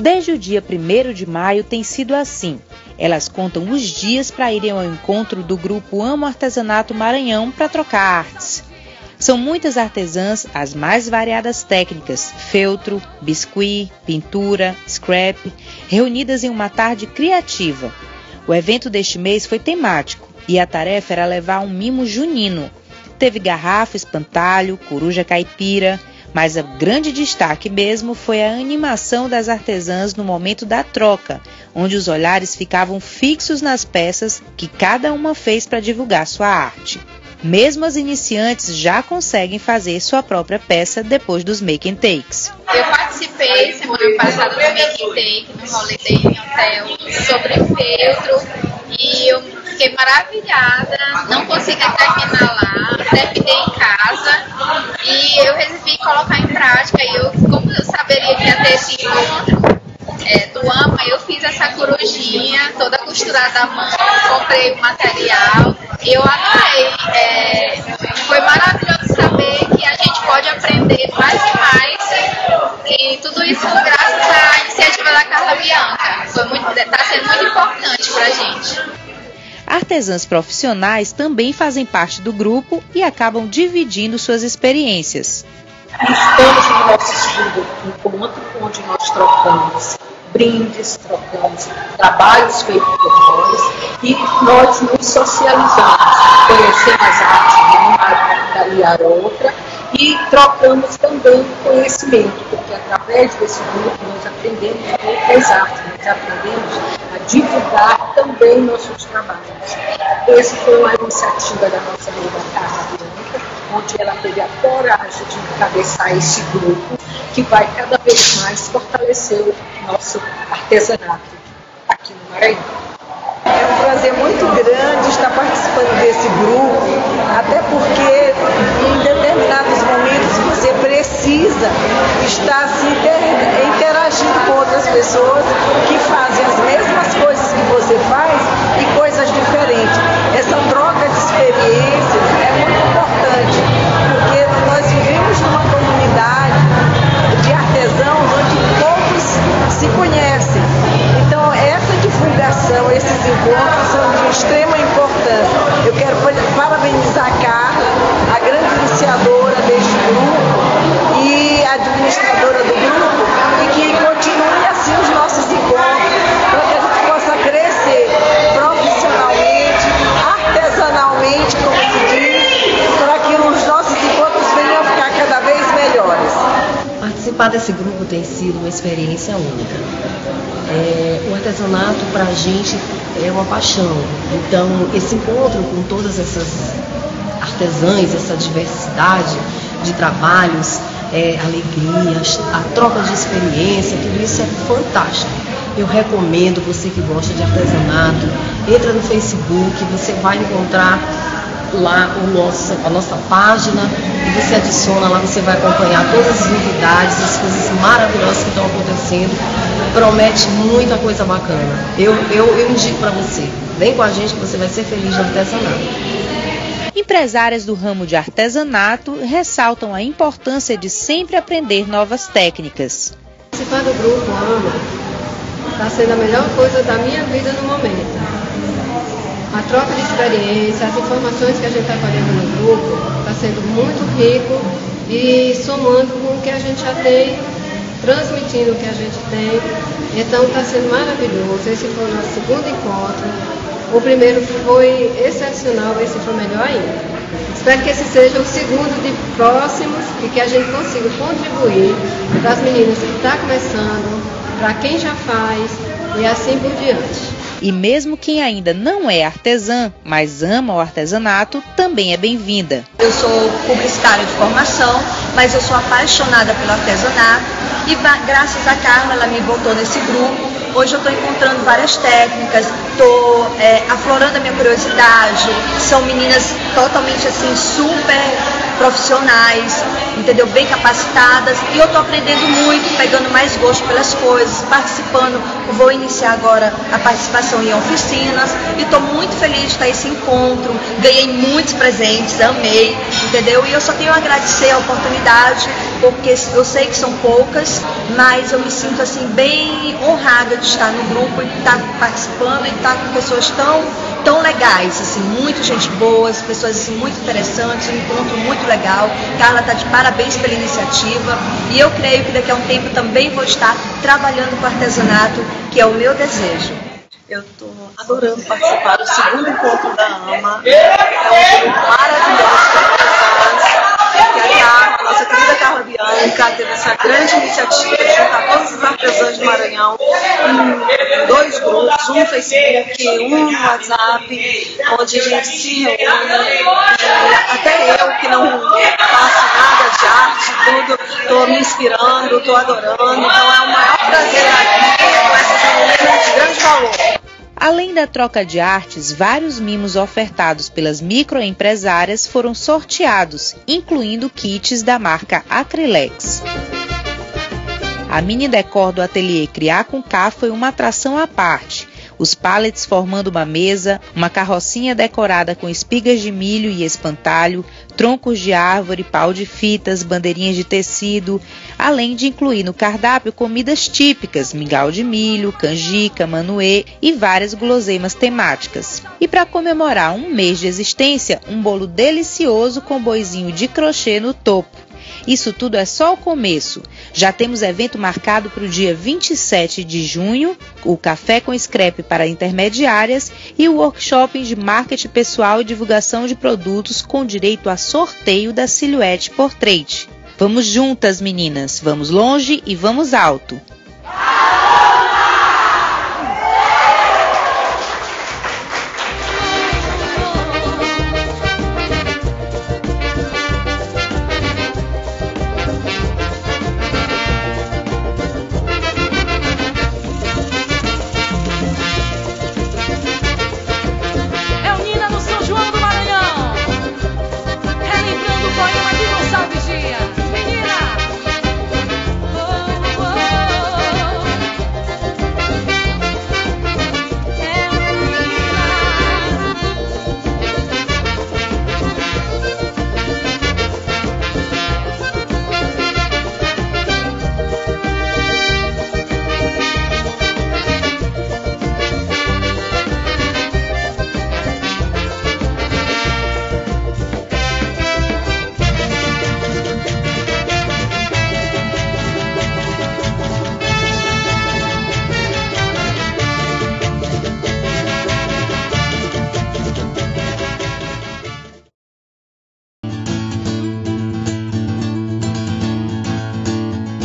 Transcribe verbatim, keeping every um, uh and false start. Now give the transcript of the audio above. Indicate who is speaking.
Speaker 1: Desde o dia primeiro de maio tem sido assim. Elas contam os dias para irem ao encontro do grupo Amo Artesanato Maranhão para trocar artes. São muitas artesãs, as mais variadas técnicas, feltro, biscuit, pintura, scrap, reunidas em uma tarde criativa. O evento deste mês foi temático e a tarefa era levar um mimo junino. Teve garrafa, espantalho, coruja caipira, mas o grande destaque mesmo foi a animação das artesãs no momento da troca, onde os olhares ficavam fixos nas peças que cada uma fez para divulgar sua arte. Mesmo as iniciantes já conseguem fazer sua própria peça depois dos make and takes.
Speaker 2: Eu participei semana passada do make and take no Holiday Inn Hotel sobre feltro e eu fiquei maravilhada, não consegui terminar lá, terminei em casa e eu resolvi colocar em prática. E eu, como eu saberia que ia ter esse encontro é, do AMA, eu fiz essa corujinha toda costurada à mão, comprei o material e eu adorei. É, foi maravilhoso saber que a gente pode aprender mais e mais, e tudo isso graças à iniciativa da Carla Bianca. Foi muito, está sendo muito importante para a gente.
Speaker 1: Artesãs profissionais também fazem parte do grupo e acabam dividindo suas experiências.
Speaker 3: Estamos no nosso segundo encontro, onde nós trocamos brindes, trocamos trabalhos feitos por nós e nós nos socializamos, conhecemos as artes de uma e a outra e trocamos também conhecimento, porque através desse grupo nós aprendemos outras artes, nós aprendemos a divulgar também nossos trabalhos. Essa foi uma iniciativa da nossa amiga Carla Bianca, onde ela teve a coragem de encabeçar esse grupo, que vai cada vez mais fortalecer o nosso artesanato aqui no Maranhão.
Speaker 4: É um prazer muito grande estar participando desse grupo, até porque em determinados momentos você precisa estar se interagindo com outras pessoas que fazem as mesmas coisas que você faz e coisas diferentes. Essa troca de experiências é muito importante, porque nós vivemos numa comunidade de artesãos onde poucos se conhecem. Então essa divulgação, esses encontros são de extrema importância. Eu quero parabenizar a Carla, a grande iniciadora deste grupo e a administradora do grupo, e que continue assim os nossos encontros, para que a gente possa crescer profissionalmente, artesanalmente, como se diz, para que os nossos encontros venham a ficar cada vez melhores.
Speaker 5: Participar desse grupo tem sido uma experiência única. É, o artesanato para a gente é uma paixão, então esse encontro com todas essas artesãs, essa diversidade de trabalhos, é, alegrias, a troca de experiência, tudo isso é fantástico. Eu recomendo, você que gosta de artesanato, entra no Facebook, você vai encontrar lá o nosso, a nossa página e você adiciona lá, você vai acompanhar todas as novidades, as coisas maravilhosas que estão acontecendo. Promete muita coisa bacana. Eu, eu, eu indico para você, vem com a gente que você vai ser feliz no artesanato.
Speaker 1: Empresárias do ramo de artesanato ressaltam a importância de sempre aprender novas técnicas.
Speaker 6: Participar do grupo AMA está sendo a melhor coisa da minha vida no momento. A troca de experiência, as informações que a gente está colhendo no grupo está sendo muito rico e somando com o que a gente já tem, transmitindo o que a gente tem. Então está sendo maravilhoso. Esse foi o nosso segundo encontro. O primeiro foi excepcional, esse foi melhor ainda. Espero que esse seja o segundo de próximos e que a gente consiga contribuir para as meninas que estão começando, para quem já faz e assim por diante.
Speaker 1: E mesmo quem ainda não é artesã, mas ama o artesanato, também é bem-vinda.
Speaker 7: Eu sou publicitária de formação, mas eu sou apaixonada pelo artesanato e graças a Carla, ela me botou nesse grupo. Hoje eu estou encontrando várias técnicas, estou é, aflorando a minha curiosidade. São meninas totalmente assim, super profissionais, entendeu? Bem capacitadas, e eu estou aprendendo muito, pegando mais gosto pelas coisas, participando. Vou iniciar agora a participação em oficinas e estou muito feliz de estar esse encontro. Ganhei muitos presentes, amei, entendeu? E eu só tenho a agradecer a oportunidade, porque eu sei que são poucas, mas eu me sinto assim bem honrada de estar no grupo e estar participando e estar com pessoas tão, tão legais, assim, muita gente boa, pessoas assim, muito interessantes, um encontro muito legal. Carla está de parabéns pela iniciativa e eu creio que daqui a um tempo também vou estar trabalhando com artesanato, que é o meu desejo.
Speaker 8: Eu estou adorando participar do segundo encontro da AMA. É um grupo maravilhoso de artesãs. Que a Carla, a nossa querida Carla Bianca, teve essa grande iniciativa de juntar todos os artesãos de Maranhão em dois grupos, um no Facebook, um no WhatsApp, onde a gente se reúne. E até eu, que não faço nada de arte, tudo, estou me inspirando, estou adorando. Então é o maior prazer aqui com essas meninas de grande valor.
Speaker 1: Além da troca de artes, vários mimos ofertados pelas microempresárias foram sorteados, incluindo kits da marca Acrylex. A mini decor do ateliê Criar com K foi uma atração à parte. Os pallets formando uma mesa, uma carrocinha decorada com espigas de milho e espantalho, troncos de árvore, pau de fitas, bandeirinhas de tecido, além de incluir no cardápio comidas típicas, mingau de milho, canjica, manoê e várias guloseimas temáticas. E para comemorar um mês de existência, um bolo delicioso com boizinho de crochê no topo. Isso tudo é só o começo. Já temos evento marcado para o dia vinte e sete de junho, o Café com Scrap para intermediárias e o workshop de marketing pessoal e divulgação de produtos com direito a sorteio da Silhouette Portrait. Vamos juntas, meninas. Vamos longe e vamos alto.